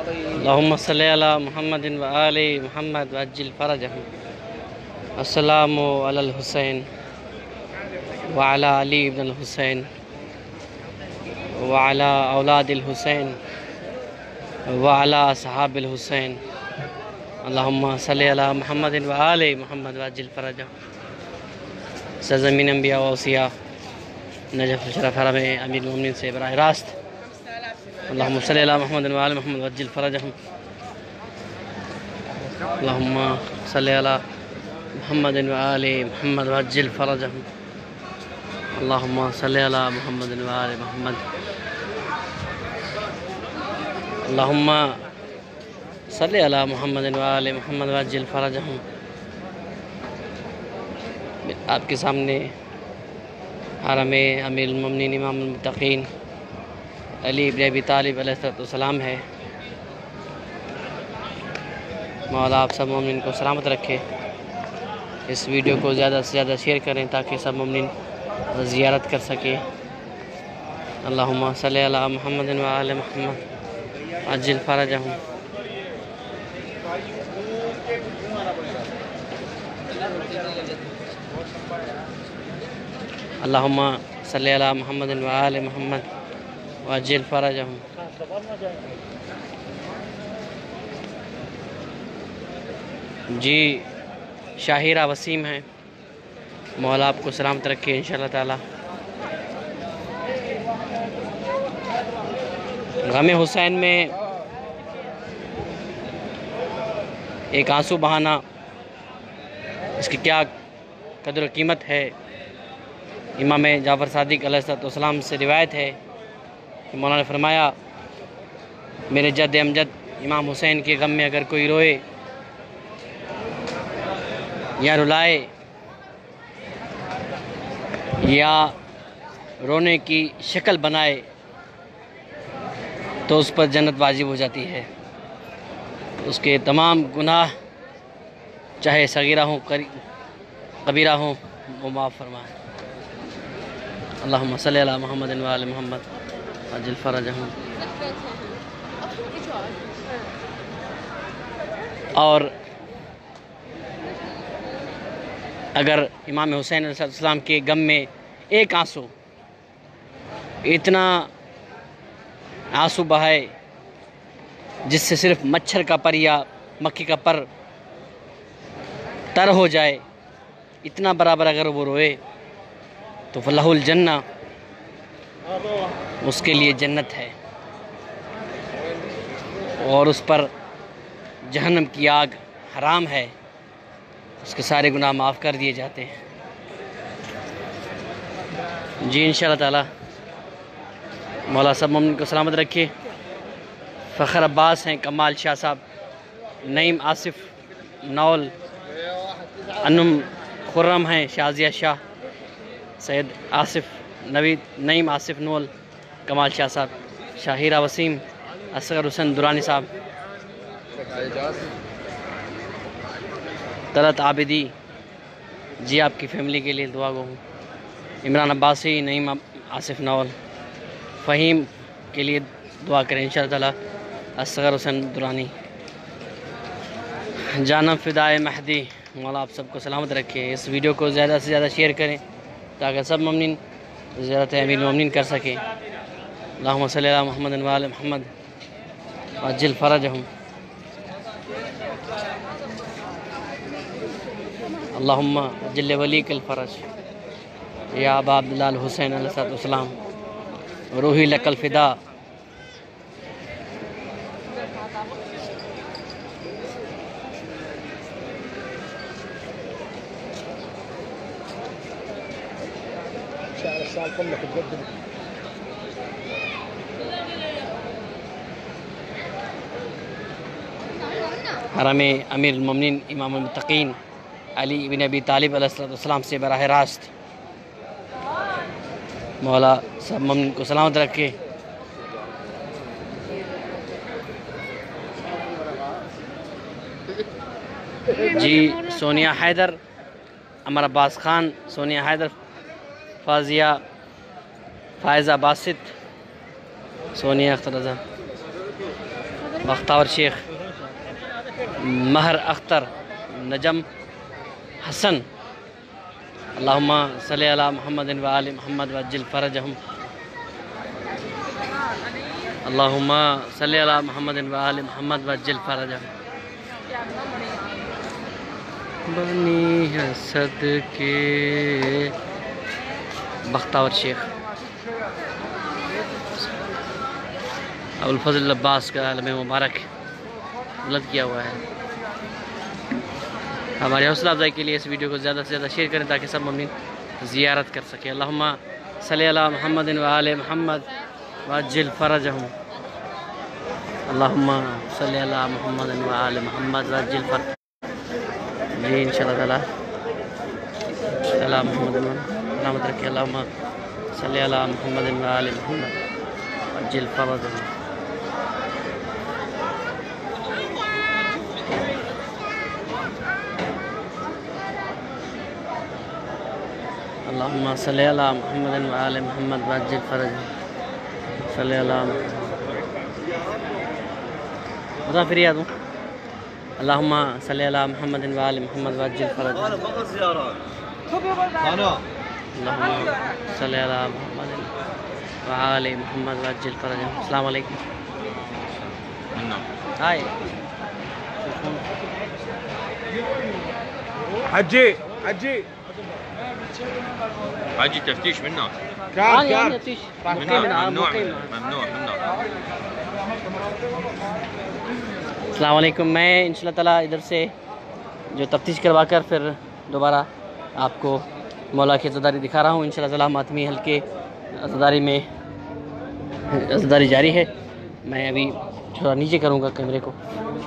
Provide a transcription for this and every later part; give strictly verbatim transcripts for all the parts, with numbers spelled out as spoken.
अल्लाहुम्मा सल्ली अला मुहम्मदिन व आले मुहम्मद व अज्जिल फरजहम। अस्सलामु अलल हुसैन व अला अली इब्न हुसैन व अला औलादिल हुसैन व अला असहाबिल हुसैन। अल्लाहुम्मा सल्ली अला मुहम्मदिन व आले मुहम्मद व अज्जिल फरजहम। सरज़मीन अंबिया व औसिया नजफ़ शरफ हरम अमीर मोमिनीन से बराह रास्त अल्लाहुम्मा सल्ली अला मुहम्मदिन व आले मुहम्मद व अज्जिल फरजहम। अल्लाहुम्मा सल्ली अला मुहम्मदिन व आले मुहम्मद व अज्जिल फरजहम। अल्लाहुम्मा सल्ली अला मुहम्मदिन व आले मुहम्मद। अल्लाहुम्मा सल्ली अला मुहम्मदिन व आले मुहम्मद व अज्जिल फरजहम। आपके सामने हरम अमीरुल मोमिनीन इमामुल मुत्तक़ीन अली इब्न अबी तालिब अलैहिस्सलाम है। मौला आप सब मोमिन को सलामत रखे। इस वीडियो को ज़्यादा से ज़्यादा शेयर करें ताकि सब मोमिन ज़ियारत कर सकें। अल्लाहुम्मा सल्ली अला मुहम्मदिन व आले मुहम्मद अज्जिल फरजहम। अल्लाहुम्मा सल्ली अला मुहम्मदिन व आले मुहम्मद व अज्जिल फरजहम। जी शाहिरा वसीम है, मौला आपको सलामत रखे इंशाअल्लाह ताला। गम हुसैन में एक आंसू बहाना, इसकी क्या कदर कीमत है। इमाम जाफ़र सादिक अलैहिस्सलाम से रिवायत है कि मौला ने फरमाया, मेरे जद अमजद इमाम हुसैन के गम में अगर कोई रोए या रुलाए या रोने की शक्ल बनाए तो उस पर जन्नत वाजिब हो जाती है। उसके तमाम गुनाह चाहे सगीरा हो कबीरा हो वो माफ़ फरमाए। अल्लाहुम्मा सल्ली अला मुहम्मदिन व आले मुहम्मद अज्जिल फरजहम। और अगर इमाम हुसैन अलैहिस्सलाम के गम में एक आंसू इतना आंसू बहाए जिससे सिर्फ मच्छर का पर या मक्खी का पर तर हो जाए, इतना बराबर अगर वो रोए तो फलहुल जन्ना, उसके लिए जन्नत है और उस पर जहन्नम की आग हराम है। उसके सारे गुनाह माफ़ कर दिए जाते हैं। जी इंशाअल्लाह ताला मौला सब मोमिन को सलामत रखे। फ़खर अब्बास हैं, कमाल शाह साहब, नईम आसिफ नौल, अनुम खुर्रम हैं, शाजिया शाह, सैयद आसिफ नवीद, नईम आसिफ नौल, कमाल शाह साहब, शाहिरा वसीम, असगर हुसैन दुरानी साहब, तलत आबिदी जी आपकी फ़ैमिली के लिए दुआ गो हूँ। इमरान अब्बासी, नईम आसिफ नौल, फ़हीम के लिए दुआ करें इंशाअल्लाह ताला। असगर हुसैन दुरानी, जानब फ़िदाए महदी, मौला आप सबको सलामत रखे। इस वीडियो को ज़्यादा से ज़्यादा शेयर करें ताकि सब मोमिन ज़ियारत अमीरुल मोमिनीन कर सकें। अल्लाहुम्मा सल्ली अला मुहम्मदिन व आले मुहम्मद व अज्जिल फरजहम। अल्लाहुम्मा अज्जिल वलीकल फरज या अबा अब्दुल्लाह अल हुसैन अलैहिस्सलाम रूही लकल फ़िदा। हरम अमीरुल मोमिनीन इमामुल मुत्तक़ीन अली इब्न अबी तालिब अलैहिस्सलाम से बराह रास्त मौला सब मोमिन को सलामत रखे। जी सोनिया हैदर, अमर अब्बास ख़ान, सोनिया हैदर, फाजिया फ़ायज़ा बासित, सोनिया अख्तर रज़ा, बख्तावर शेख, महर अख्तर, नजम हसन। अल्लाहुम्मा सल्ली अला मुहम्मदिन व आलि मुहम्मद वअज्जिल फरजहुम। अल्लाहुम्मा सल्ली अला मुहम्मदिन व आलि मुहम्मद वअज्जिल फरजहुम। बनी है सदके बख्तावर शेख। अबुल फजल अब्बास का आलम मुबारक गलत किया हुआ है। हमारी हौसला अफजाई के लिए इस वीडियो को ज़्यादा से ज़्यादा शेयर करें ताकि सब मुमिन ज़ियारत कर सकें। अल्लाहुम्मा सल्ली अला मुहम्मदिन व आलि मुहम्मद वअज्जिल फरजहुम। अल्लाहुम्मा सल्ली अला मुहम्मदिन व आलि मुहम्मद वअज्जिल फरजहुम। जी इंशाअल्लाह ताला अला मुहम्मदिन सलामत रखिए। अल्लाहुम्मा सल्ली अला मुहम्मदिन व आलि मुहम्मद वअज्जिल फरजहुम। अल्लाहुम्मा सल्ली अला मुहम्मदिन व आलि मुहम्मद वअज्जिल फरजहुम। सल्ली अला बता फिर याद हूँ। अल्लाहुम्मा सल्ली अला मुहम्मदिन व आलि मुहम्मद वअज्जिल फरजहुम। अल्लाहुम्मा सल्ली अला मुहम्मदिन व आलि मुहम्मद वअज्जिल फरजहुम। अस्सलाम वालेकुम। हाय حجي حجي حجي تفتيش منه كام يعني كام تفتيش ممنوع مقيم ممنوع مقيم ممنوع ممنوع अस्सलाम वालेकुम। मैं इंशाल्लाह ताला इधर से जो तफ्तीश करवा कर फिर दोबारा आपको मौला की अज़ादारी दिखा रहा हूँ। इंशाल्लाह ताला मातमी हल्के अज़ादारी में अज़ादारी जारी है। मैं अभी थोड़ा नीचे करूँगा कैमरे को।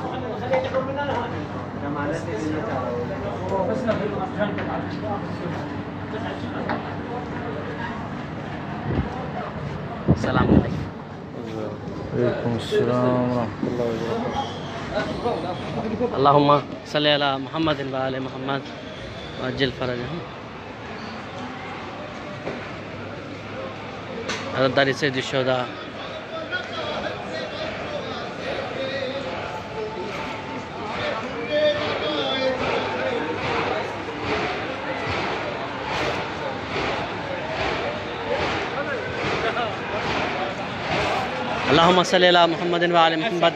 सलाम अलैकुम। वालेकुम अस्सलाम रहमतुल्लाहि व बरकातहू। अल्लाहुम्मा सल्ली अला मुहम्मदिन व आलि मुहम्मद वअज्जिल फरजहुम। अज़ादारी से दुशोदा अल्लाहुम्मा सल्ली अला मुहम्मदिन व आलि मुहम्मद।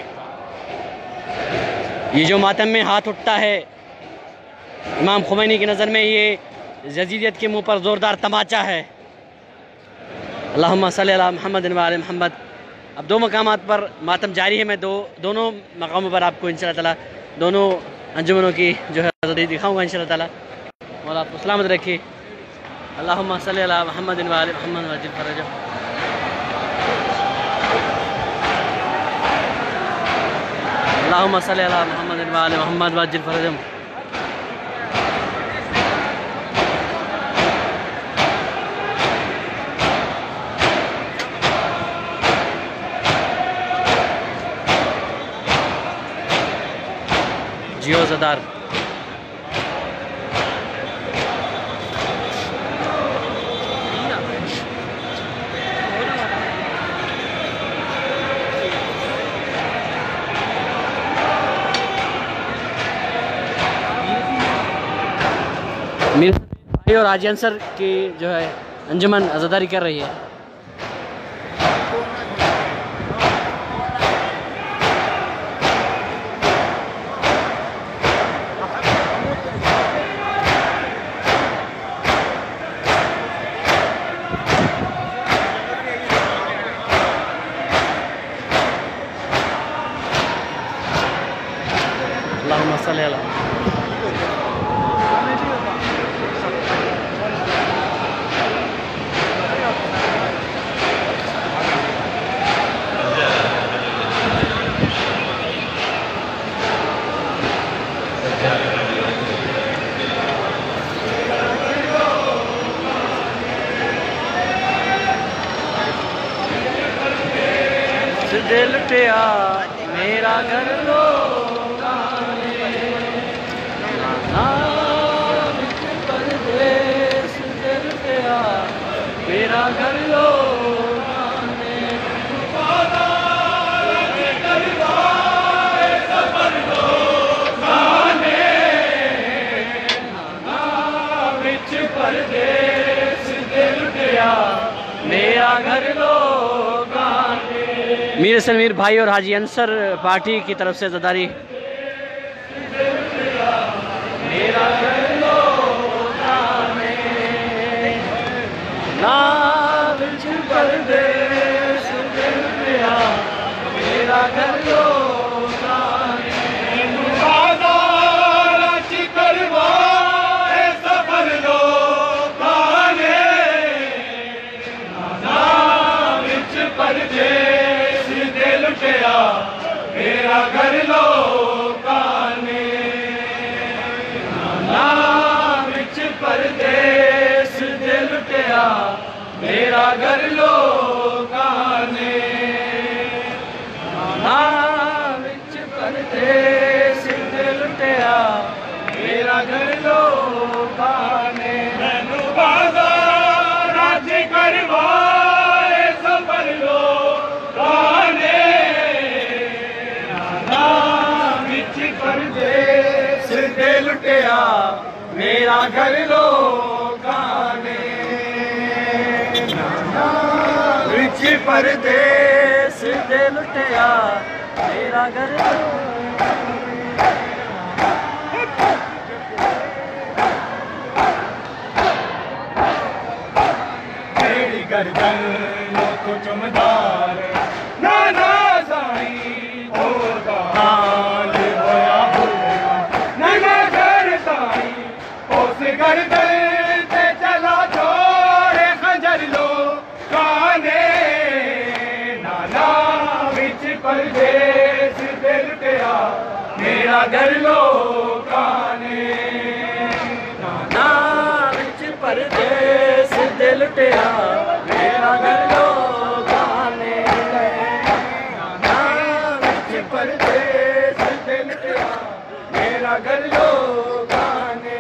ये जो मातम में हाथ उठता है, इमाम खुमैनी की नज़र में ये यजीदियत के मुंह पर ज़ोरदार तमाचा है। अल्लाहुम्मा सल्ली अला मुहम्मदिन व आलि मुहम्मद। अब दो मकामात पर मातम जारी है। मैं दो दोनों मकामों पर आपको इंशाअल्लाह ताला दोनों अंजुमनों की जो है आज़ादी दिखाऊँगा इंशाअल्लाह ताला। और आपको सलामत रखिए। अल्लाहुम्मा सल्ली अला मुहम्मदिन व आलि मुहम्मद वअज्जिल फरजहुम। अल्लाहुम्मा सल्ली अला मुहम्मदिन व आलि मुहम्मद वअज्जिल फरजहुम। जियो ज़दार मीर भाई और हाजी अंसर की जो है अंजुमन अज़ादारी कर रही है। अल्लाहुम्मा सल्ली अला दिल लुटिया मेरा घर लो परदेस दिल लुटिया मेरा घर लो मीर सलमीर भाई और हाजी अंसर पार्टी की तरफ से ज़दारी। मेरा घर लो ना बिच परदेस दिल पिया, मेरा घर लो मेरा घर लो काने ना विच परदेस दे लुटिया, मेरा घर लो काने ना विच परदेस दे लुटिया, मेरा घर लो काने। मैनू बाजार राज करवाए सफर लो काने, परदेस दे लुटिया, मेरा घर लो काने विच परदेस दे लुटिया, मेरा घर मेरी गर्दन को चुमदार ना ना साई होगा हाल होया गर्दन से चला छोड़े खंजर लो काने, नाना विच परदेस दे लुटिया, मेरा घर लो काने नाना विच परदेस दे लुटिया, मेरा घर लो काने नाना विच परदेस दे लुटिया, मेरा घर लो काने।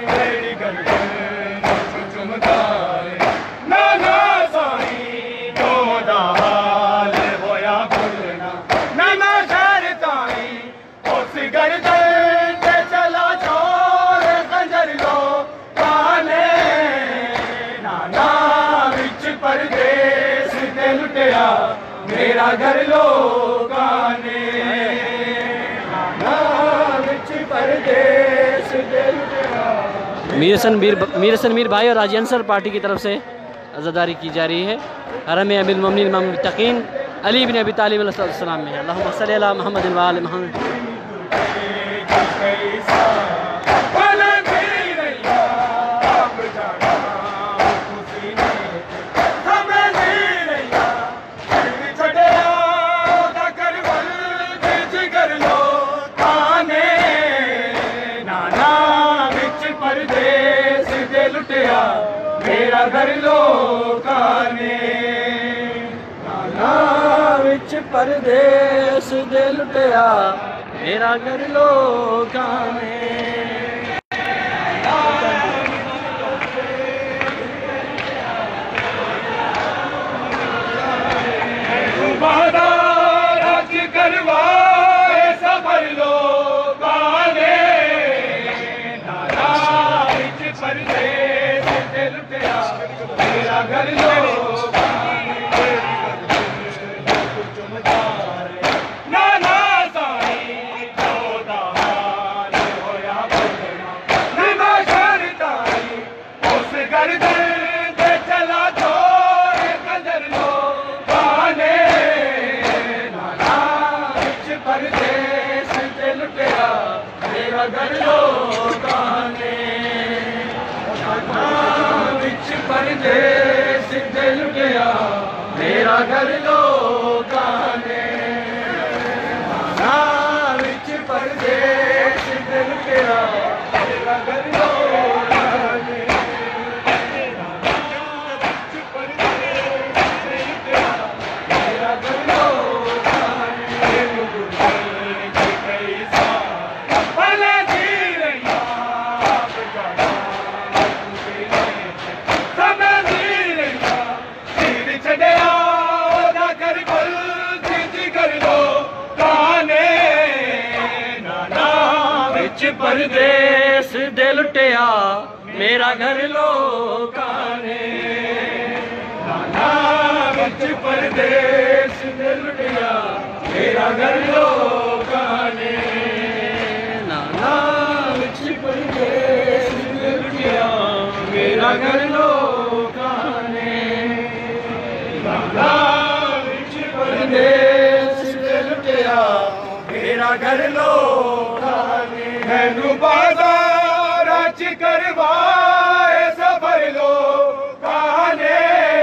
नाना साई तो दाल होया भुलना, नाना शहर ताई उस गर्दन से चला छोड़ खंजर लो काने, नाना विच परदेस दे लुटिया, मेरा घर लो काने नाना विच परदेस दे लुटिया। मीर सनमीर मीर सनमीर भाई और हाजी अंसर पार्टी की तरफ से अज़ादारी की जा रही है। हरम अमीरुल मोमिनीन इमाम मुत्तकीन अली बिन अबी तालिब अलैहिस्सलाम में अल्लाहुम्मा सल्ली अला मुहम्मद व आलि मुहम्मद। मेरा घर लो काने नाना विच परदेस दे लुटिया, मेरा घर लो काने। राज करवाए सफर लो काने, नाना विच परदेस दे लुटिया, मेरा घर लो नाना साई तो दाल होया भुलना, नाना शहर ताई उस गर्दन से चला छोड़ खंजर लो काने, नाना विच परदेस दे लुटिया, मेरा घर लो काने नाना विच परदेस दे लुटिया, मेरा घर लो काने नाना विच परदेस दे लुटिया, मेरा घर लो काने मेरा घर लो काने। भले जी रैया परदेस दे लुटिया, मेरा घर लोकां ने नाना विच परदेस दे लुटिया। मेरा घर लोकां ने नाना विच परदेस दे लुटिया मेरा घर लोकां ने नाना विच परदेस दे लुटिया मेरा घर लोकां ने मैनू बाज़ार च करवाए सफर लोकां ने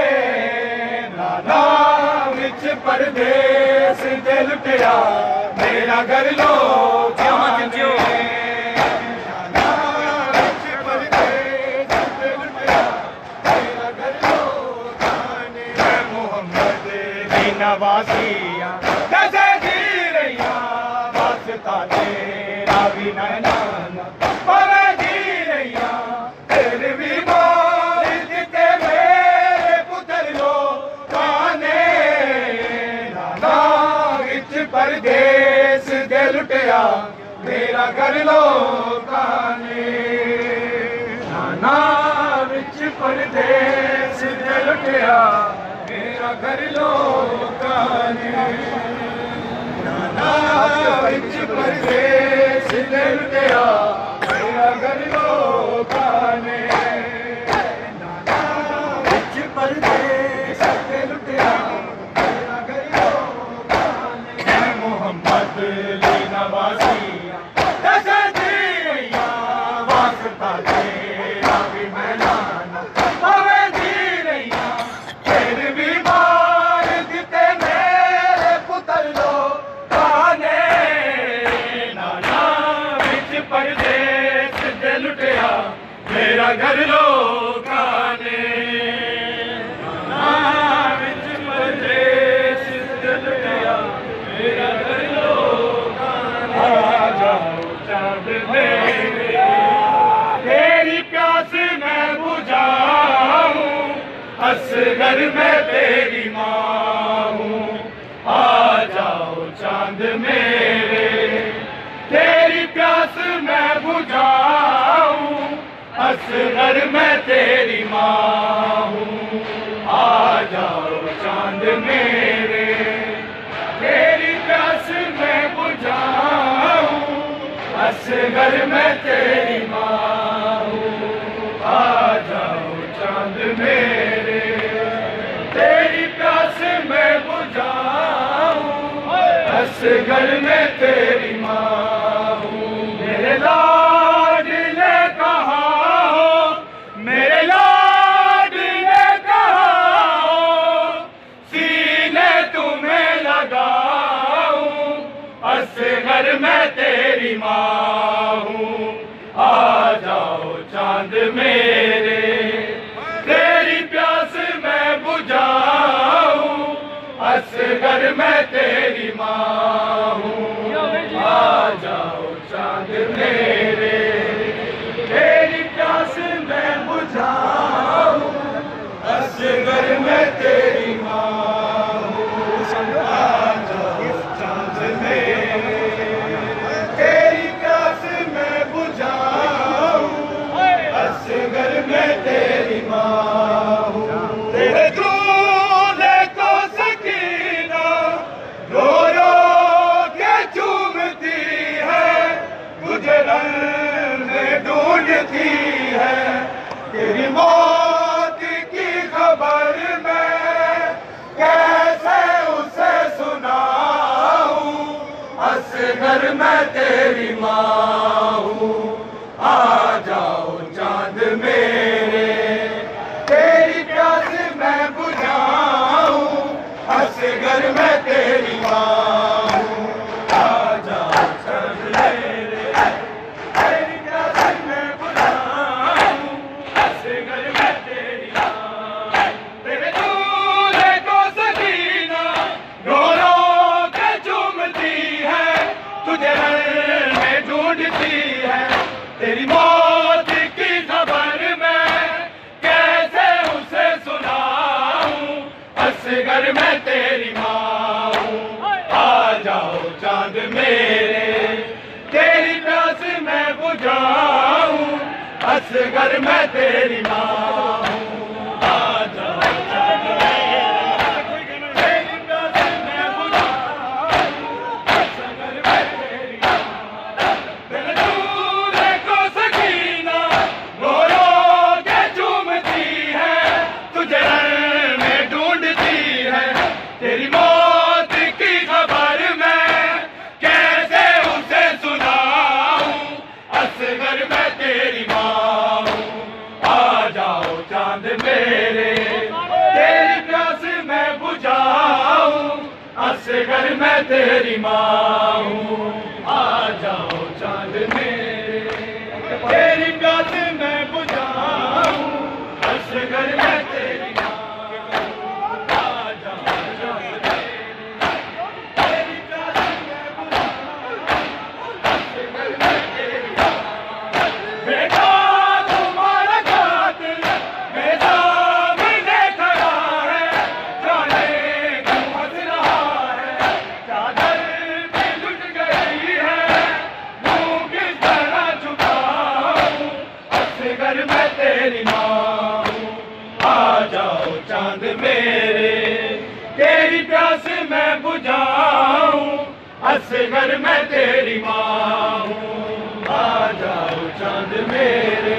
नाना विच परदेस दे लुटिया मेरा घर लोकां ने नाना विच परदेस दे लुटिया मेरा घर लोकां ने मैं मोहम्मद दी नवाज़ियां कैसे जी रहिया वास्ता तेरा भी नैना पर जी रहिया फिर भी बोल दिते मेरे पुत्र लोकां ने नाना विच परदेस दे लुटिया मेरा घर लोकां ने नाना विच परदेस दे लुटिया मेरा घर लोकां ने नाना विच परदेस दे लुटिया मेरा घर लोकां ने नाना विच परदेस दे लुटिया मेरा घर लोकां ने मैं मोहम्मद दी नवाज़ियां कैसे जी रहिया वास्ता तेरा भी मैं नाना हमें जी रहिया फिर भी मार दिते मेरे पुत्र लोकां ने नाना विच परदेस दे लुटिया मेरा घर लोकां ने नाना विच परदेस दे लुटिया मेरा घर लोकां ने आ जाओ चांद मेरे तेरी प्यास मैं बुझाऊं असगर मैं तेरी माँ हूँ आ जाओ चांद मेरे तेरी प्यास मैं बुझाऊं असगर मैं तेरी माँ हूँ आ जाओ चांद मेरे तेरी प्यास मैं बुझाऊं असगर मैं तेरी माँ हूँ आ जाओ चांद मेरे तेरी प्यास मैं बुझाऊं असगर मैं तेरी माँ हूँ मेरे लाडले कहाँ हो मेरे लाडले कहाँ हो सीने तुम्हें लगाऊं असगर मैं तेरी माँ हूँ आ जाओ चांद मेरे तेरी प्यास मैं बुझाऊं असगर मैं तेरी माँ हूँ आ जाओ चांद मेरे तेरी प्यास मैं बुझाऊं असगर मैं तेरी माँ हूँ आ जाओ चांद मेरे तेरी प्यास मैं बुझाऊं असगर मैं तेरी माँ हूँ तेरे दूल्हे को सकीना रो रो के चूमती है तुझे रंग में ढूंढती है तेरी मौत की खबर मैं कैसे उसे सुनाऊं असगर मैं तेरी माँ हूँ आ जाओ चांद मेरे तेरी प्यास मैं बुझाऊं असगर मैं तेरी माँ हूँ आ जाओ चांद मेरे तेरी प्यास मैं बुझाऊं असगर मैं तेरी माँ तेरे दूल्हे को सकीना रो रो के चूमती है तुझे रंग में ढूंढती है तेरी मौत की खबर मैं कैसे उसे सुनाऊं असगर मैं तेरी माँ हूँ आ जाओ चांद मेरे तेरी प्यास मैं बुझाऊं असगर मैं तेरी माँ हूँ आ जाओ चांद मेरे तेरी प्यास मैं बुझाऊं मैं तेरी माँ हूँ, आ जाओ चांद मेरे, तेरी प्यास मैं बुझाऊं, असगर मैं तेरी माँ हूँ, आ जाओ चांद मेरे, तेरी प्यास मैं बुझाऊं, असगर मैं तेरी माँ हूँ। बेटा तुम्हारा कातिल मेरे सामने खड़ा है, जाने क्यों हंस रहा है, चादर भी लुट गई है, मुँह किस तरह छुपाऊं, असगर मैं तेरी माँ हूँ, आ जाओ चांद मेरे, तेरी प्यास मैं बुझाऊं, असगर मैं तेरी माँ हूँ, आ जाओ चांद मेरे,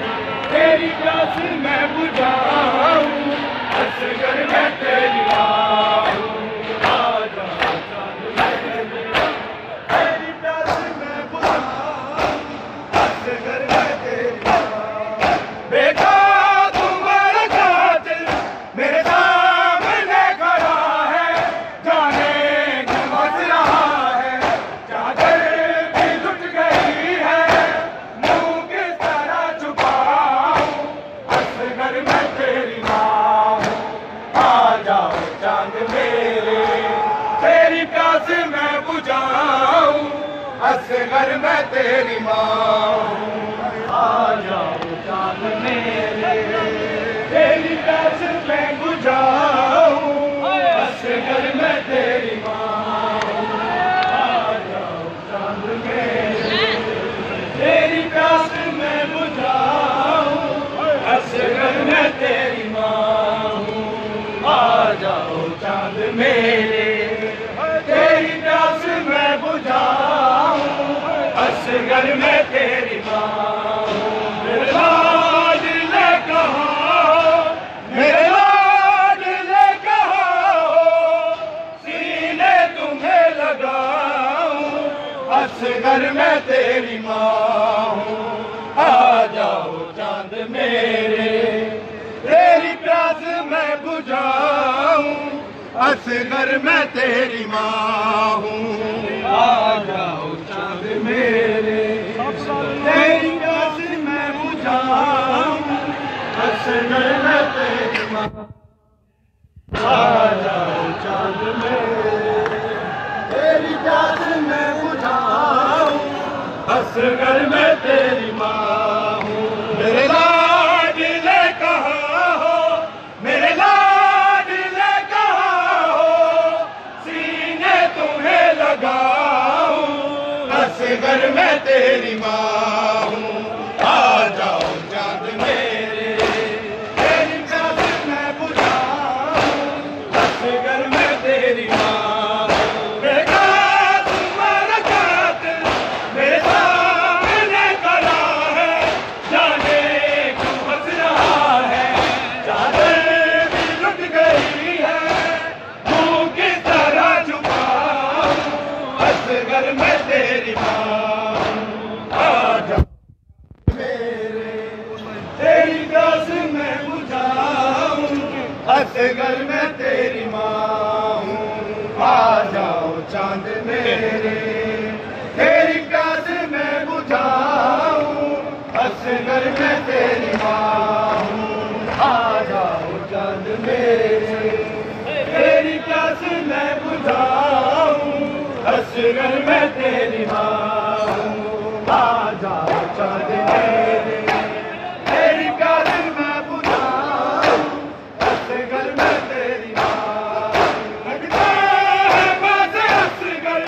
तेरी प्यास मैं बुझाऊं, असगर मैं तेरी माँ हूँ, आ जाओ चांद मेरे, तेरी प्यास मैं बुझाऊं, असगर मैं तेरी माँ हूँ। बेटा तुम्हारा कातिल मेरे सामने खड़ा है, जाने क्यों हंस रहा है, चादर भी लुट गई है, मुँह किस तरह छुपाऊं, असगर मैं तेरी माँ हूँ, आ जाओ चांद मेरे, तेरी प्यास मैं बुझाऊं, असगर मैं तेरी माँ हूँ, आ जाओ चांद मेरे, तेरी प्यास मैं बुझाऊं, असगर मैं तेरी माँ हूँ, आ जाओ चांद मेरे, तेरी प्यास मैं बुझाऊं, असगर मैं तेरी माँ हूँ, आ जाओ चांद मेरे, तेरी प्यास मैं बुझाऊं, असगर मैं तेरी माँ हूँ। मेरे लाडले कहाँ हो, मेरे लाडले कहाँ हो, सीने तुम्हें लगाऊं, असगर मैं तेरी माँ हूँ, आ जाओ चांद मेरे, तेरी प्यास मैं बुझाऊं, असगर मैं तेरी माँ हूँ, आ जाओ चांद मेरे, तेरी प्यास मैं बुझाऊं, असगर मैं तेरी माँ, आ जाओ चांद मेरे, तेरी प्यास मैं बुझाऊं, असगर मैं तेरी माँ हूँ। मेरे लाडले कहाँ हो, मेरे लाडले कहाँ हो, सीने तुम्हें लगाऊं, असगर मैं तेरी माँ हूँ, आ जाओ चांद मेरे, तेरी प्यास मैं बुझाऊं, असगर मैं तेरी माँ हूँ। बेटा तुम्हारा कातिल मेरे सामने खड़ा है, जाने क्यों हंस रहा है, चादर भी लुट गई है, मुँह किस तरह छुपाऊं, असगर मैं तेरी माँ हूँ, आ जा मेरे, तेरी प्यास मैं बुझाऊं, असगर मैं तेरी माँ हूँ, आ जाओ चांद मेरे, तेरी प्यास मैं बुझाऊं, असगर मैं तेरी माँ हूँ, आ जाओ चांद मेरे, तेरी प्यास मैं बुझाऊं, असगर मैं तेरी माँ हूँ, आ जाओ चांद मेरे, तेरी प्यास मैं बुझाऊं, असगर मैं तेरी माँ हूँ। लगता है बस असगर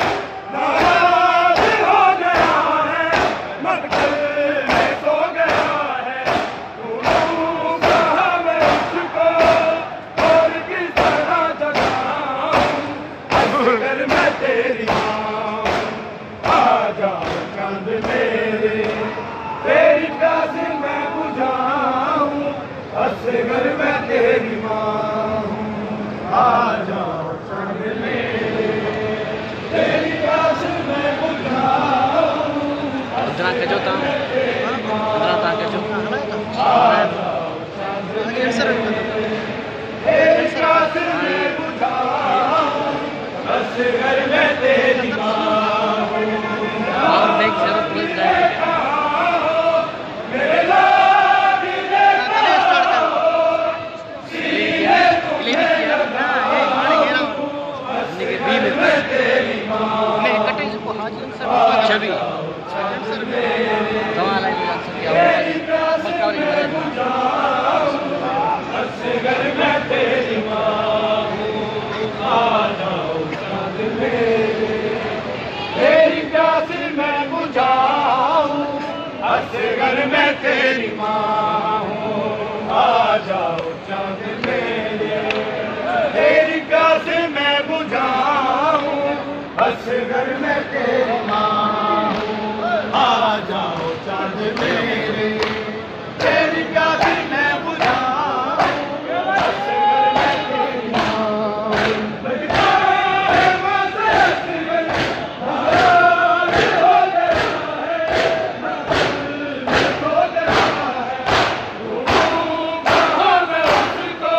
नाराज हो गया है, मकतल में सो गया है, ढूंढूं कहाँ मैं उसको, और किस तरह जगाऊं, असगर मैं तेरी माँ हूँ, आ जाओ चांद मेरे, तेरी प्यास मैं बुझाऊं, असगर मैं तेरी माँ हूँ, आ जाओ चांद मेरे, तेरी प्यास मैं बुझाऊं, उधरा के जो ताम उधरा ता के जो आ जाओ चांद मेरे, तेरी प्यास मैं बुझाऊं, असगर असगर में तेरी माँ हूँ। और देख जरूर बोल जाए मेरे लाडले छवि असगर में तेरी माँ हूँ। आ जाओ चाँद मेरे, तेरी प्यास मैं बुझाऊं। असगर में तेरी माँ हूँ। आ जाओ चाँद मेरे, तेरी प्यास मैं बुझाऊं। असगर में तेरी माँ हूँ। आ जाओ चाँद मेरे, तेरी प्यास मैं बुझाऊं। असगर में तेरी माँ हूँ। लगता है वैसे असगर नाराज हो गया है, दिल में खो गया है। ढूंढूं कहाँ मैं उसको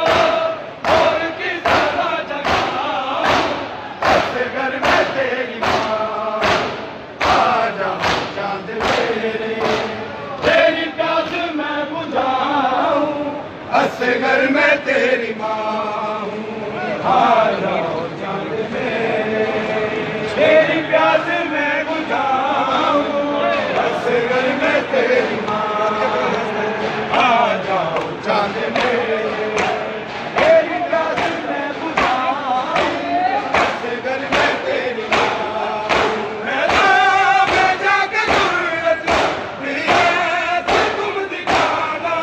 और किस तरह जगाऊं। असगर में तेरी माँ हूँ। आ जाओ चाँद मेरे, तेरी प्यास मैं बुझाऊं। असगर में तेरी माँ हूँ। आ जाओ चाँद मेरे, तेरी प्यास मैं बुझाऊं। असगर में तेरी माँ हूँ। आ जाओ चाँद मेरे, तेरी प्यास मैं बुझाऊं। असगर में तेरी माँ हूँ। मैं राह में जाके सूरत मेरी ऐसे तुम दिखाना,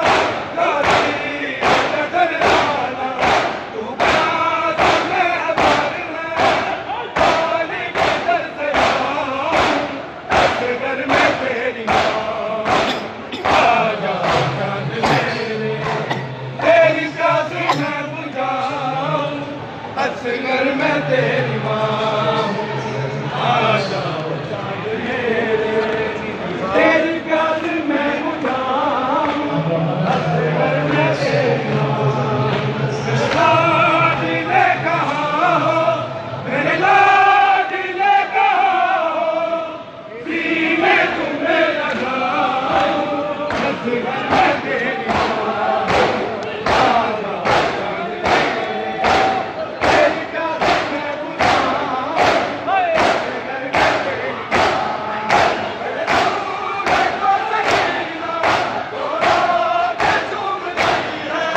गाती नजर आना। तू प्यास में अबर में पानी के दर से आऊं। असगर में तेरी माँ हूँ। आ जाओ चाँद मेरे, तेरी प्यास मैं बुझाऊं। असगर में तेरी माँ हूँ। आ जाओ चाँद मेरे, तेरी प्यास मैं बुझाऊं। असगर में तेरी माँ हूँ। लाडले कहाँ हो, मेरे लाडले कहाँ हो, सीने तुम्हें लगाऊं। असगर में तेरी माँ हूँ। आ जाओ चाँद मेरे, तेरी प्यास मैं बुझाऊं। असगर में तेरी माँ हूँ। मेरे दूल्हे को सकीना तोड़ा के चूमती है,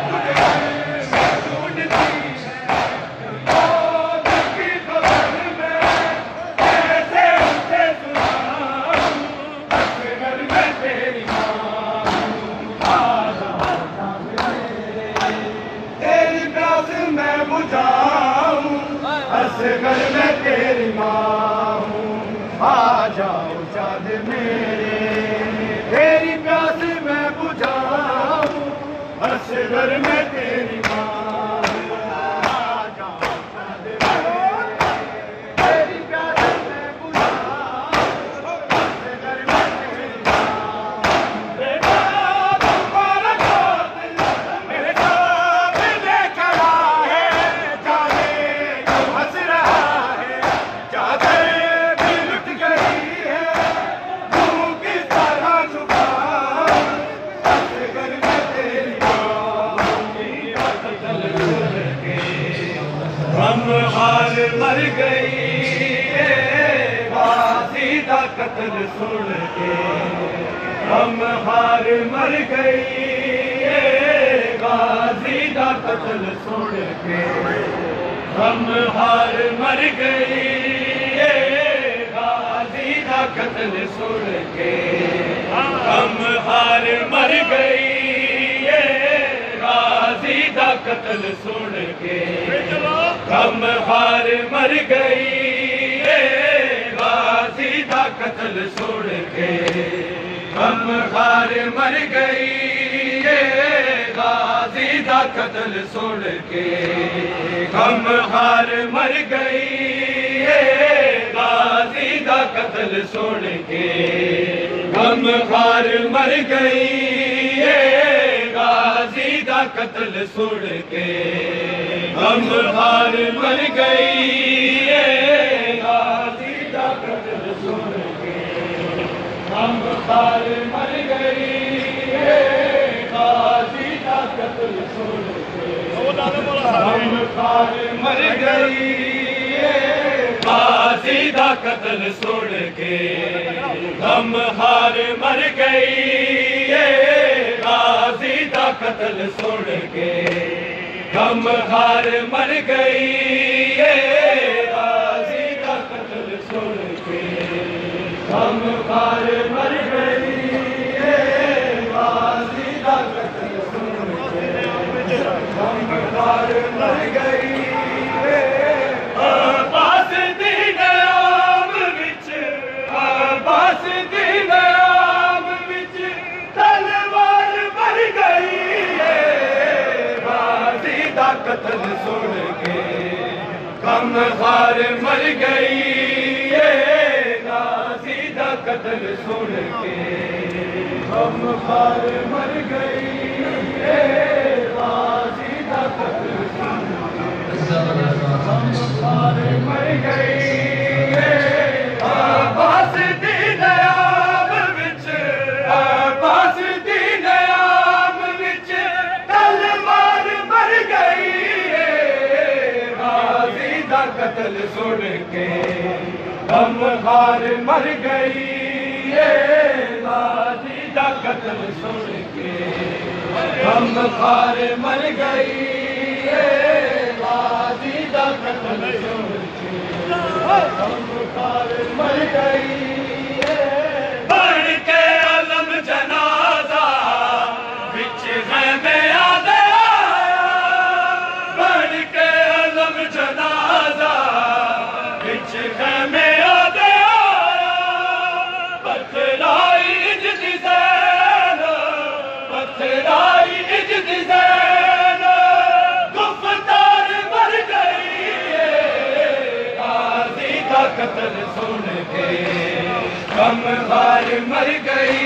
तुझे मैं ढूंढती है। मौत की खबर में कैसे उसे सुनाऊं। असगर में तेरी माँ हूँ। आ जाओ चाँद मेरे, तेरी प्यास मैं बुझाऊं। असगर में तेरी माँ हूँ। आ जाओ चाँद मेरे, तेरी प्यास मैं बुझाऊं। असगर में तेरी माँ हूँ। आ जाओ चाँद मेरे, तेरी प्यास मैं बुझाऊं। असगर में तेरी माँ हूँ। बेटा तुम्हारा कातिल मेरे सामने खड़ा है, जाने क्यों हंस रहा है। चादर भी लुट गई है, मुँह किस तरह छुपाऊं। असगर में तेरी माँ हूँ। हम हार मर गई ये गाजी का कत्ल सुन के। हम हार मर गई ये गाजी का कत्ल सुन के। हम हार मर गई ये गाजी का कत्ल सुन के। हम हार मर गई ये गाजी का कत्ल सुन के। हम हार मर गई ये गाजी का कत्ल सुन के। हम हार मर गई ये गाजी का कत्ल सुन के। हम हार मर गई ये गाजी का कत्ल सुन के। हम हार मर गई ये गाजी का कत्ल सुन के हम हार मर गई गाजी दा कत्ल सुन के हम हार मर गई गाजी दा कत्ल सुन के हम हार मर गई गाजी दा कत्ल सुन के हम हार मर गई गाजी दा कत्ल सुन के हम हार मर गई गाजी दा कत्ल सुन के हम हार मर गई गाजी दा कत्ल सुन के हम हार मर गई अब्बास दी नाम विच अब्बास दी नाम विच तलवार मर गई गाजी दा कत्ल सुन के हम हार मर गई गाजी दा कत्ल सुन के हम हार मर गई गाजी दा कत्ल सुन के हम हार मर गई अब्बास दी नाम विच अब्बास दी नाम विच तलवार मर गई गाजी दा कत्ल सुन के हम हार मर गई गाजी दा कत्ल सुन के हम हार मर गई गाजी दा कत्ल सुन के हम हार मर गई बढ़ के अलम जनाजा बिच है मैं याद आया बढ़ के अलम जनाजा बिच है मैं याद आया पथराई इज्जत ज़ैन पथराई इज्जत ज़ैन गुफ्तार मर गई गाजी दा कत्ल सुन के हम हार मर गई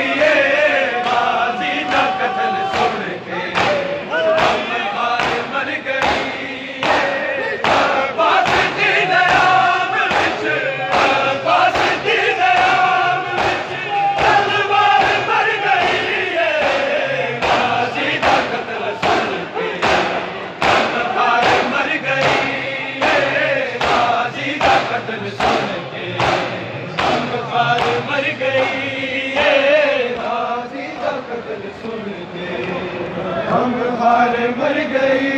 गाजी दा कत्ल सुन के हम हार मर गई अब्बास दी नाम विच अब्बास दी नाम विच तलवार मर गई गाजी दा कत्ल सुन के हम हार मर गई गाजी दा कत्ल सुन के हम हार मर गई गाजी दा कत्ल सुन के हम हार मर गई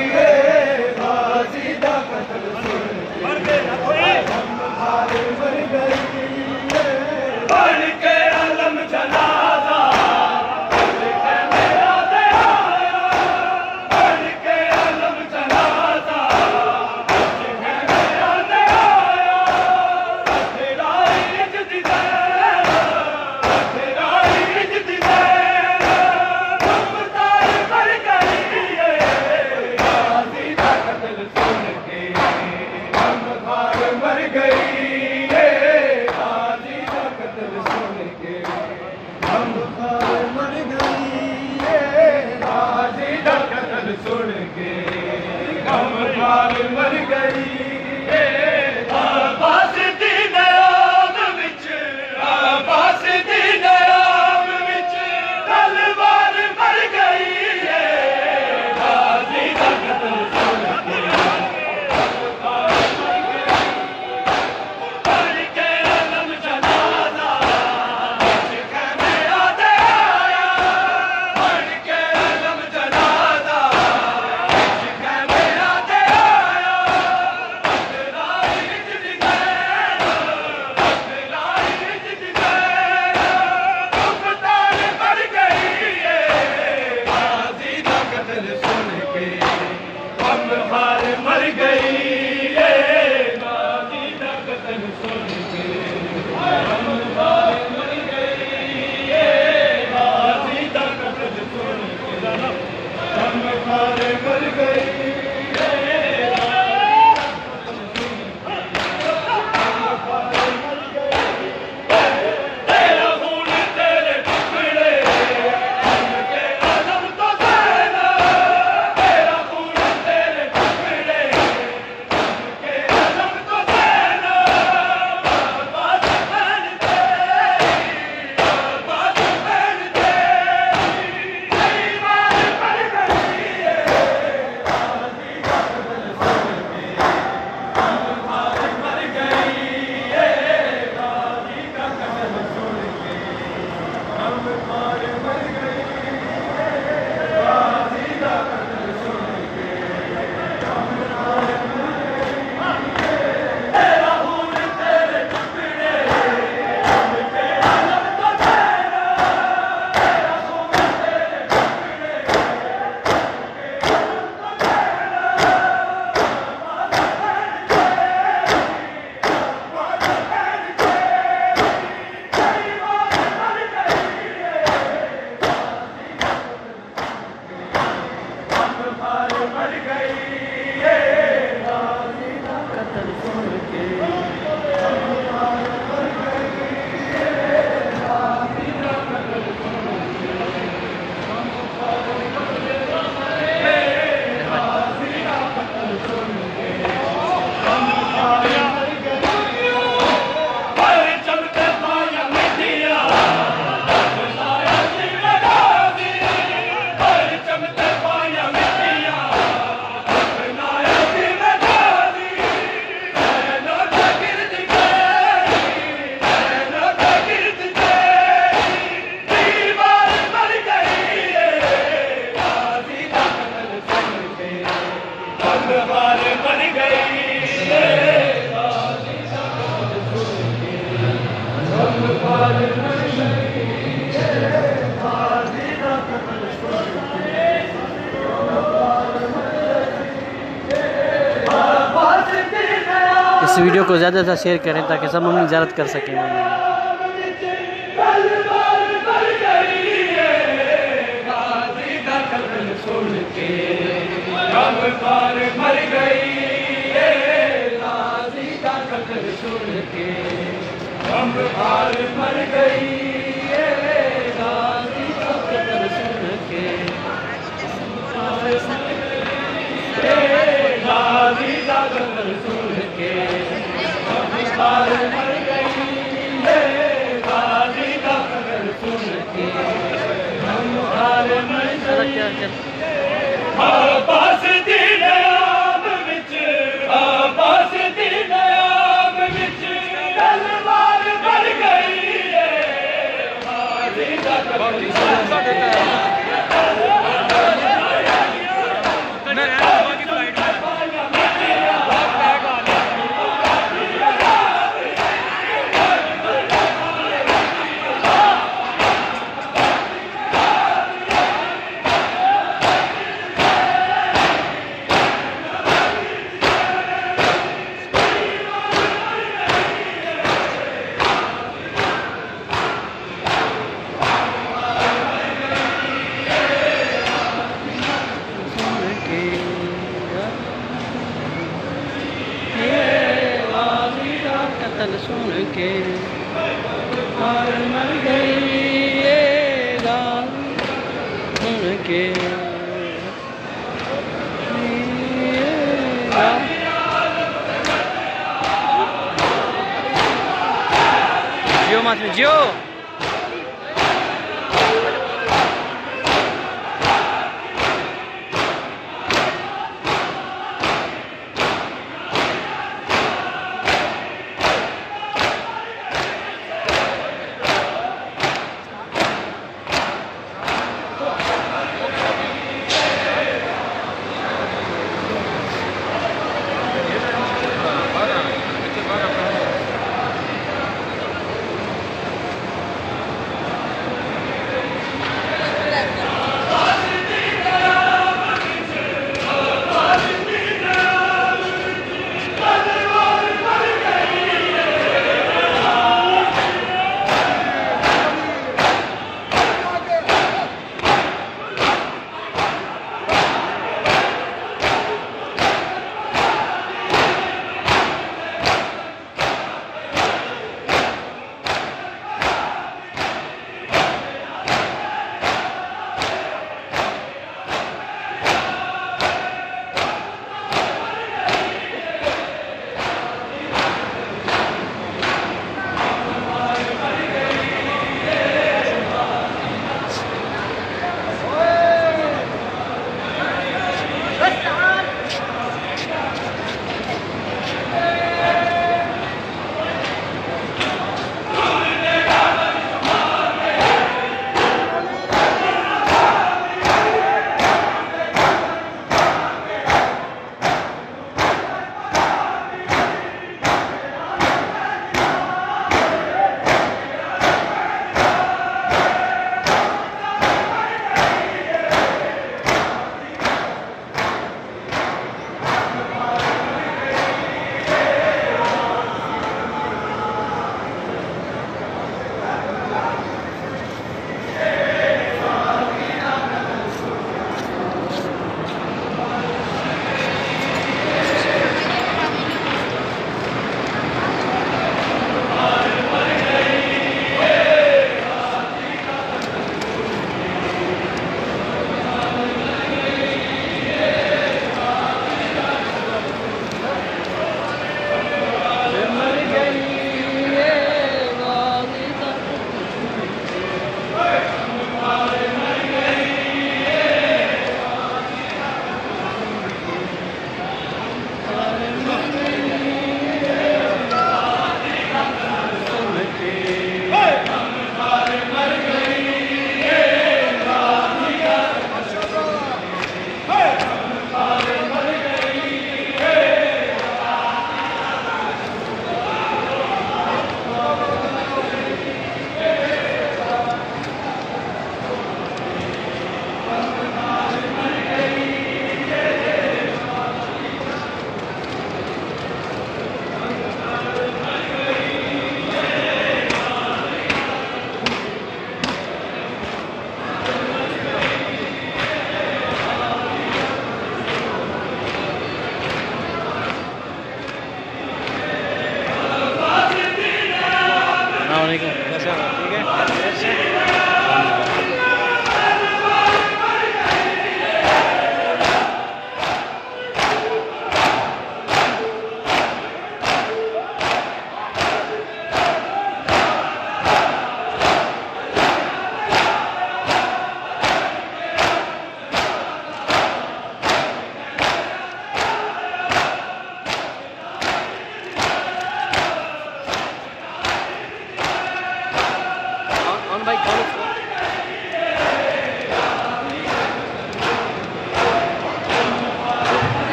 गाजी दा कत्ल सुन के हम हार मर गई बढ़ के अलम जनाजा बिच है मेरा दयाया बढ़ के अलम जनाजा बिच है मेरा दयाया पथराई इज्जत ज़ैन पथराई इज्जत ज़ैन गुफ्तार मर गई गाजी दा कत्ल सुन के हम हार मर गई गाजी दा कत्ल सुन के हम हार मर गई गाजी दा कत्ल सुन के हम हार मर गई अब्बास दी नाम विच अब्बास दी नाम विच तलवार मर गई गाजी दा कत्ल सुन के हम हार मर गई इस वीडियो को ज़्यादा से ज़्यादा शेयर करें ताकि सब मम्मी ज़ियारत कर सकें। आबास दी नयाब विच आबास दी नयाब विच तलवार मर गई है गाजी दा सुन के हार मर गई ये गाजी सुन के जियो मत में जियो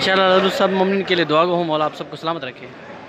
इंशाअल्लाह सब मोमिन के लिए दुआ गो हूँ, मौला आप सबको सलामत रखे।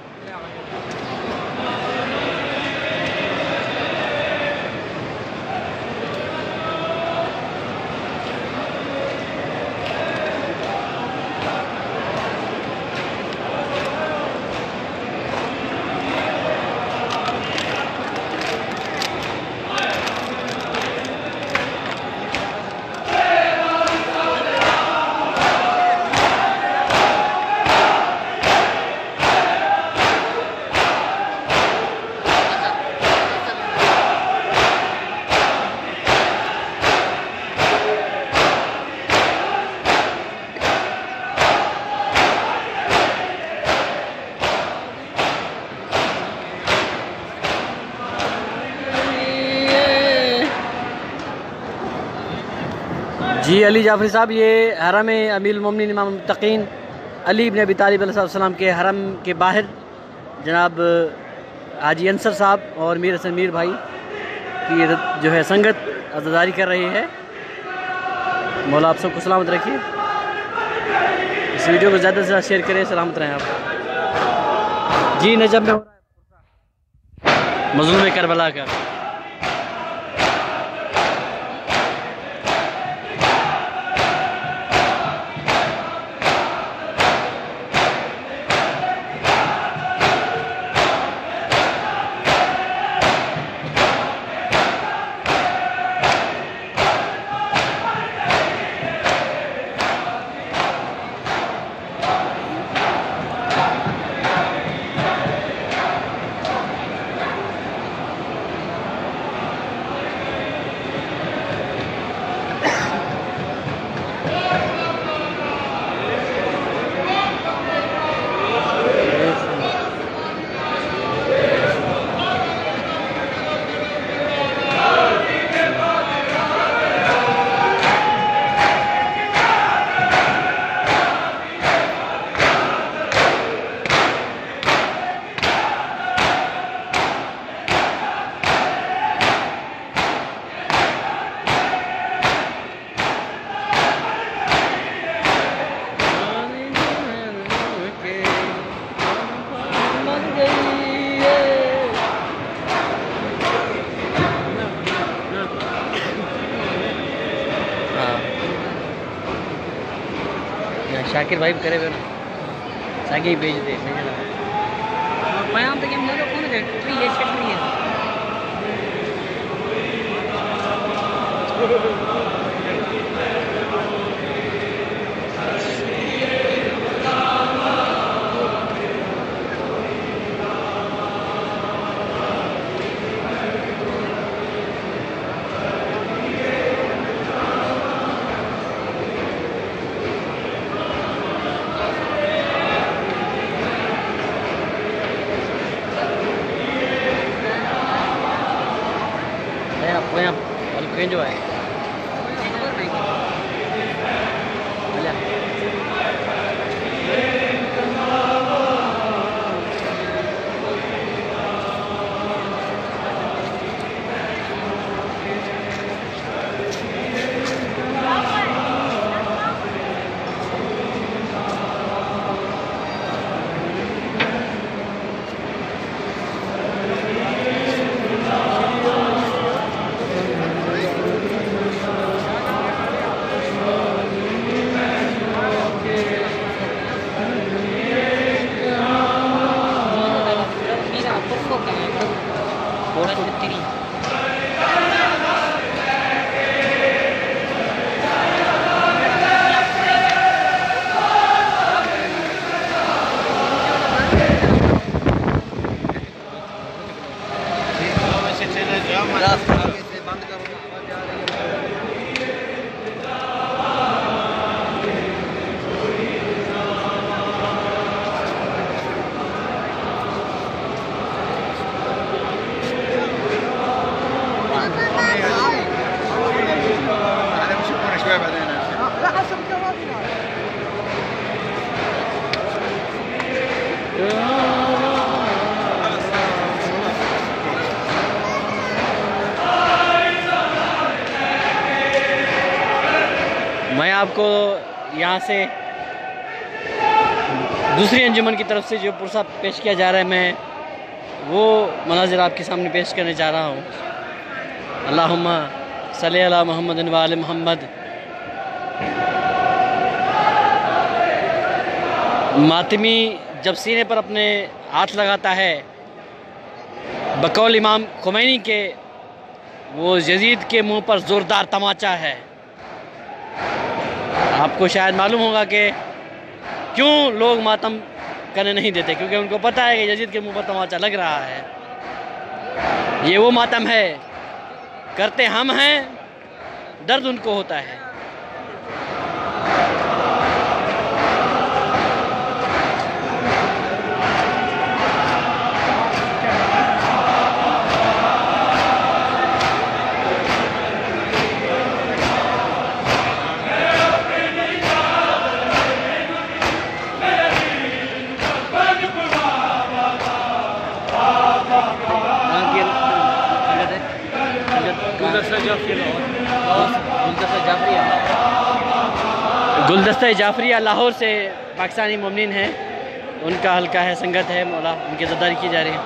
जी अली जाफरी साहब, ये हरम अमीरुल मोमिनीन इमाम मुत्तकीन अली इब्न अबी तालिब अलैहिस्सलाम के हरम के बाहर जनाब हाजी अंसर साहब और मीर हसन मीर भाई की जो है संगत अज़ादारी कर रही है। मौला आप सबको सलामत रखिए। इस वीडियो को ज़्यादा से ज़्यादा शेयर करें, सलामत रहें आप। जी नजब में हो रहा है मज़लूम करबला का। शाकिर भाई करे हुए ना सागे भेज दे मैं आप तक हम लोग कौन है ट्री है शेड नहीं है। Kuen juga ya. मैं आपको यहाँ से दूसरी अंजुमन की तरफ से जो पुरसा पेश किया जा रहा है, मैं वो मनाजिर आपके सामने पेश करने जा रहा हूँ। अल्लाहुम्मा सल्ली अला मुहम्मद व आले मुहम्मद। मातमी जब सीने पर अपने हाथ लगाता है, बकौल इमाम खुमैनी के, वो यजीद के मुंह पर ज़ोरदार तमाचा है। आपको शायद मालूम होगा कि क्यों लोग मातम करने नहीं देते, क्योंकि उनको पता है कि यजीद के मुंह पर तमाचा लग रहा है। ये वो मातम है, करते हम हैं, दर्द उनको होता है। गुलदस्ता जाफरिया लाहौर से पाकिस्तानी मोमिन हैं, उनका हल्का है, संगत है, मौला उनकी ज़रदारी की जा रही है।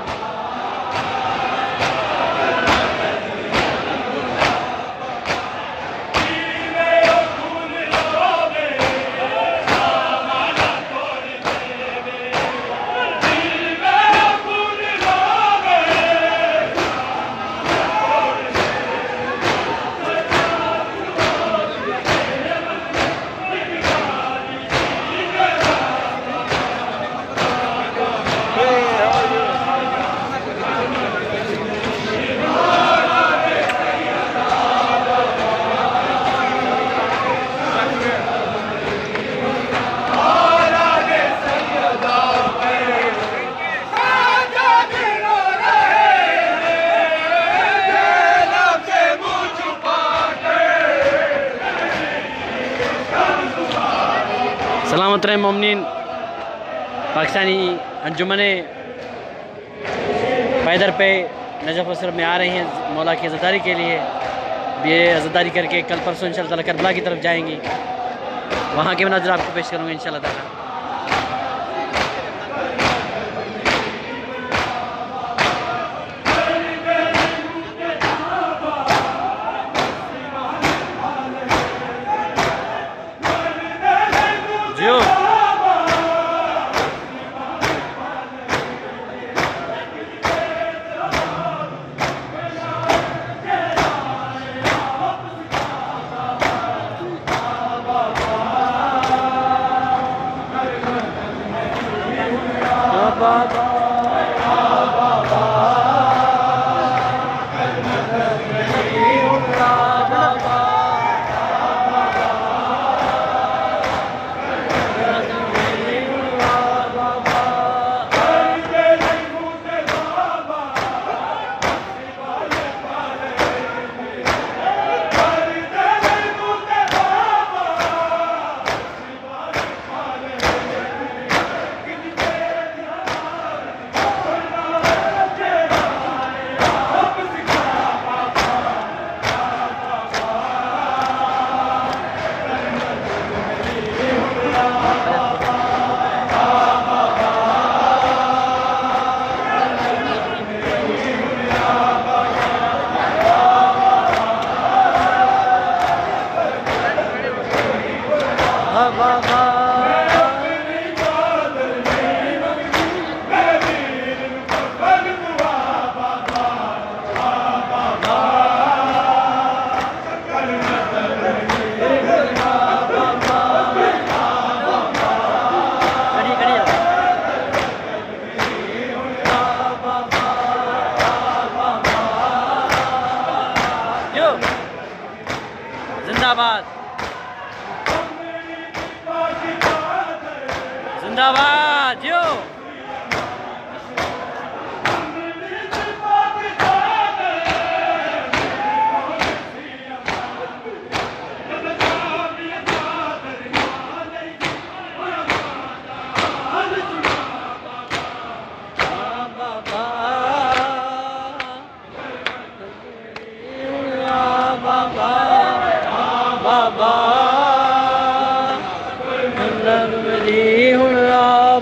सलामत रहे मोमिनीन। पाकिस्तानी अंजुमने पैदर पे नजफ़ असर में आ रही हैं मौला की अज़ादारी के लिए। ये अज़ादारी करके कल परसों इंशाअल्लाह ताला करबला की तरफ जाएंगी, वहाँ के मनाज़िर आपको पेश करूँगा इंशाअल्लाह ताला। जिंदाबाद जिंदाबाद जो बाबा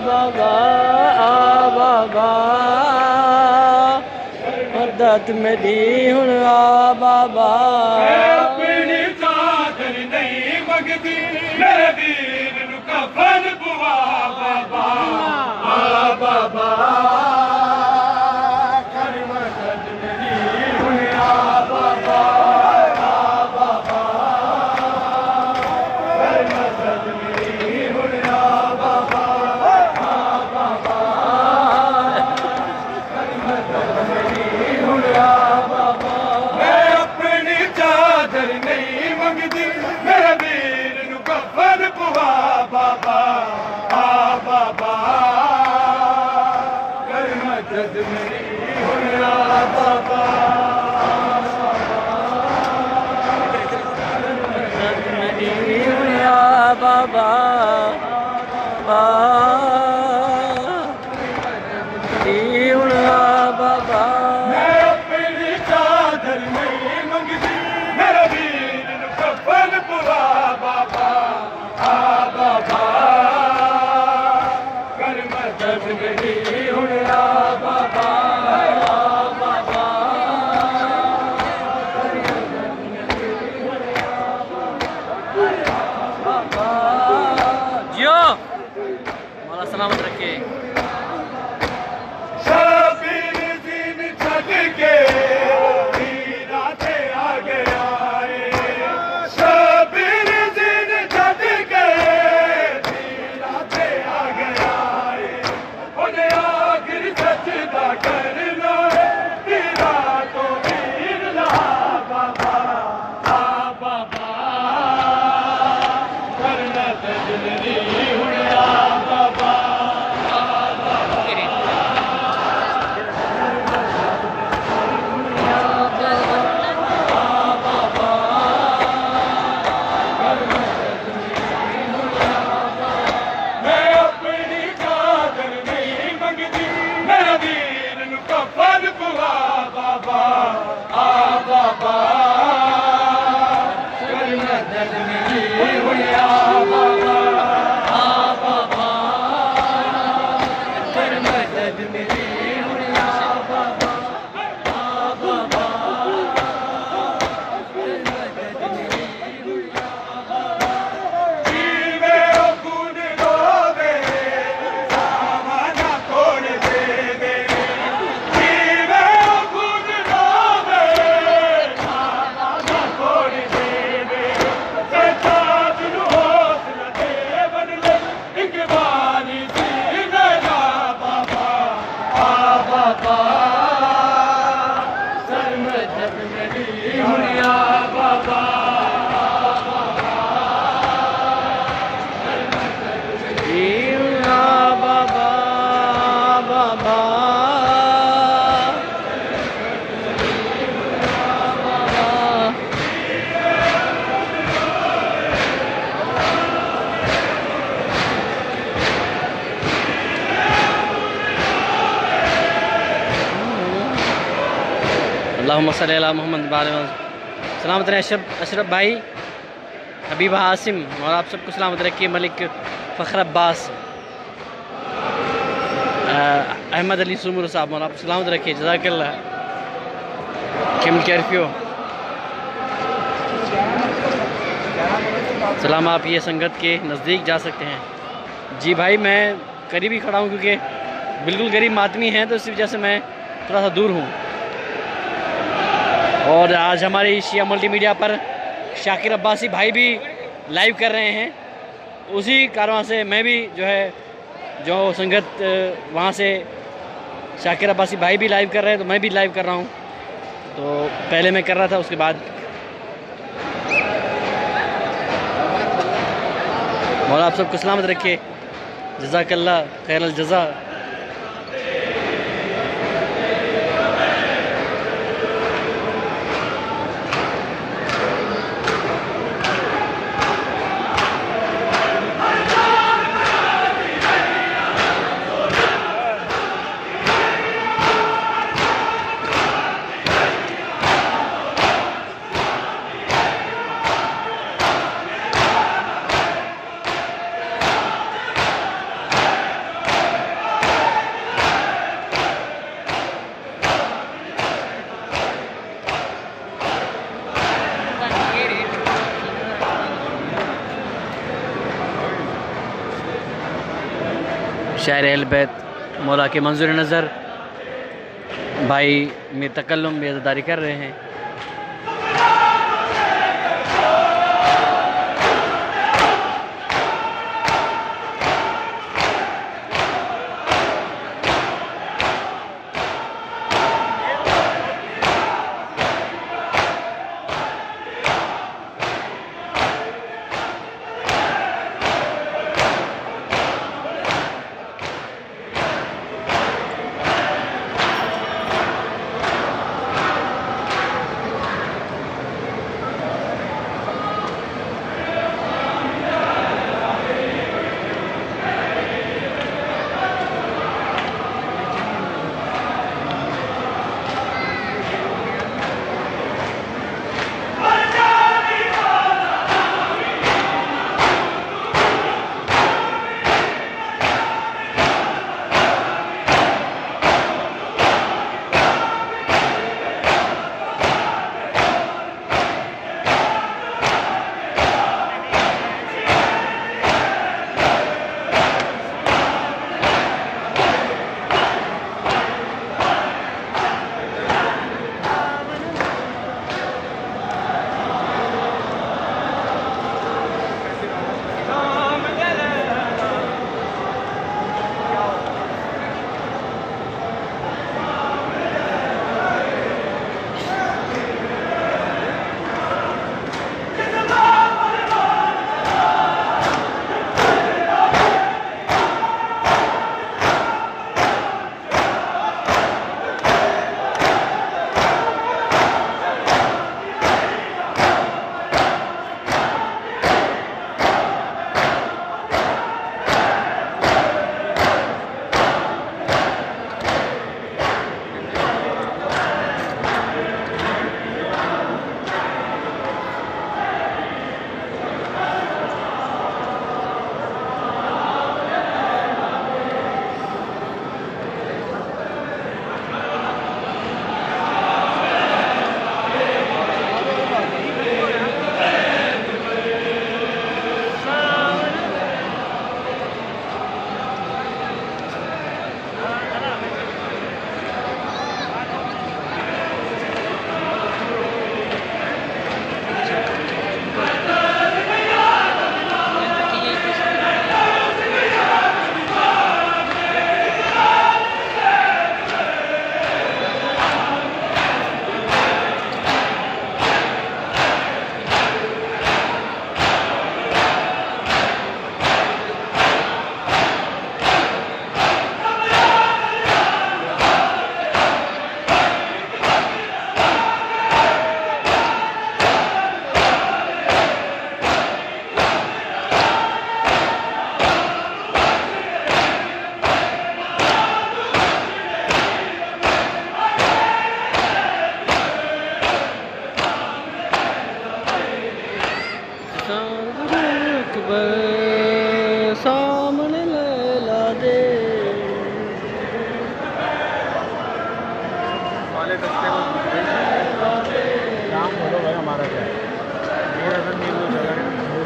मदद मेरी हुन आ बाबा अपनी चादर नहीं मंगदी मेरे वीर नु कफन बुआ बाबा आ बाबा कर मदद मेरी हुन आ बाबा आ बाबा कर मदद मेरी हुन आ बाबा आ बाबा कर मदद मेरी हुन आ बाबा मैं अपनी चादर नहीं मंगदी मेरे वीर नु कफन बुआ बाबा आ बाबा कर मदद मेरी हुन आ बाबा मेरी हुन आ बाबा मेरी हुन आ बाबा मैं अपनी चादर नहीं मंगदी मेरे वीर नु कफन बुआ बाबा आ बाबा कर मदद मेरी हुन आ बाबा आ बाबा जियो मौला सलामत रखे शबीर दिन छड़ के हीरा ते आगे आए शबीर दिन छड़ के हीरा ते आगे आए उन्हें आखिर सजदा करना है हीरा तो वीर ला बाबा आ बाबा करना तजरी हुन आ बाबा मैं अपनी चादर नहीं मंगदी मेरा वीर नु कफन बुआ बाबा आ बाबा कर मदद मेरी हुन आ बाबा आ बाबा कर मदद मेरी हुन आ बाबा आ बाबा कर मदद मेरी हुन आ बाबा जीवे ओ खून रोवे सामाना तोड़ देवे जीवे ओ खून रोवे सामाना तोड़ देवे सजाद नु हौसला दे बदले एक बारी जी मेरा बाबा आ बाबा सर मदद मेरी हुन आ बाबा मेरी हुन आ बाबा बाबा अल्लाहुम्मा सल्ली अला मोहम्मद वाले सलामत रहे अशरफ अशरफ भाई हबीबा आसिम और आप सबको सलामत रखिए मलिक फ़ख्र अब्बास अहमद अली सुमर साहब और आप सलामत रखिए जज़ाकल्लाह किम कैरफियो सलाम आप ये संगत के नज़दीक जा सकते हैं जी भाई मैं करीब ही खड़ा हूँ क्योंकि बिल्कुल गरीब मातमी हैं तो इसी वजह से मैं थोड़ा सा दूर हूँ और आज हमारी शिया मल्टीमीडिया पर शाकिर अब्बासी भाई भी लाइव कर रहे हैं उसी कारवां से मैं भी जो है जो संगत वहाँ से शाकिर अब्बासी भाई भी लाइव कर रहे हैं तो मैं भी लाइव कर रहा हूँ तो पहले मैं कर रहा था उसके बाद और आप सबको सलामत रखिए जज़ाकल्लाह खैरल जज़ा शायर अहल बैत मौला के मंजूर नज़र भाई मीर तकल्लुम भी अज़ादारी कर रहे हैं। सामने लैला दे वाले दस्ते को काम बोलो भाई हमारा क्या है मेरा तो नील जगह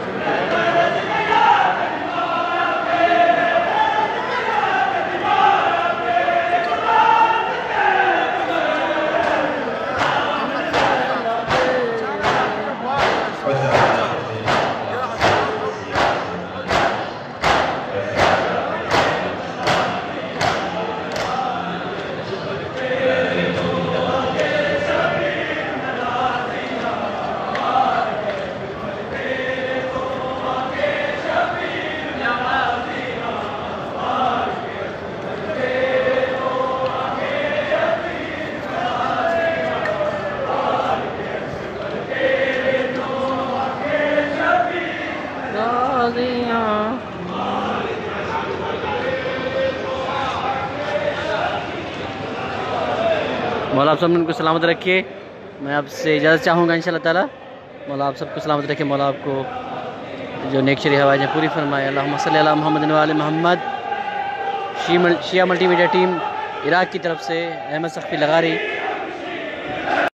मौला आप सब उनको सलामत रखिए। मैं आपसे इजाज़त चाहूँगा इंशाअल्लाह ताला। मौला आप सबको सलामत रखिए। मौला आपको जो नेक शरी हवाइजें पूरी फरमाए। अल्लाहुम्मा सल्ली अला मुहम्मद व आले Mohammad. Shia multimedia team Iraq की तरफ से अहमद सख्फी लगारी।